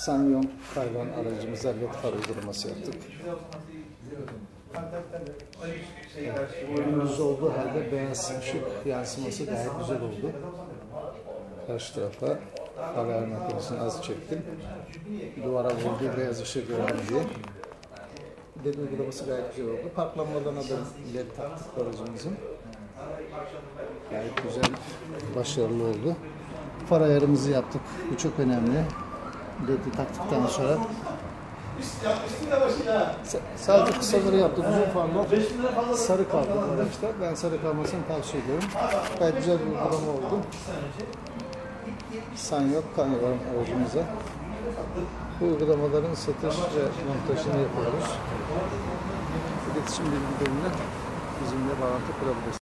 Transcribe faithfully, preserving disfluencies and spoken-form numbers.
Sanyong hayvan aracımıza led far uygulaması yaptık. Gündüz olduğu halde beyaz ışık yansıması gayet güzel oldu. Karşı tarafa alarm makinesini az çektim. Duvara vurduğu beyaz ışık gördüm diye. Led uygulaması gayet güzel oldu. Park lambalarına da led taktık aracımızın. Gayet güzel, başarılı oldu. Far ayarımızı yaptık. Bu çok önemli. Led'i taktıktan sonra sadece kısaları yaptık. Uzun farlar sarı kaldı arkadaşlar. Ben sarı kalmasını tavsiye ediyorum. Gayet güzel bir uygulama oldu. Sanyong Carnival aracımıza. Bu uygulamaların satış ve montajını yapıyoruz. İletişim bilgilerine bizimle bağlantı kurabilirsiniz.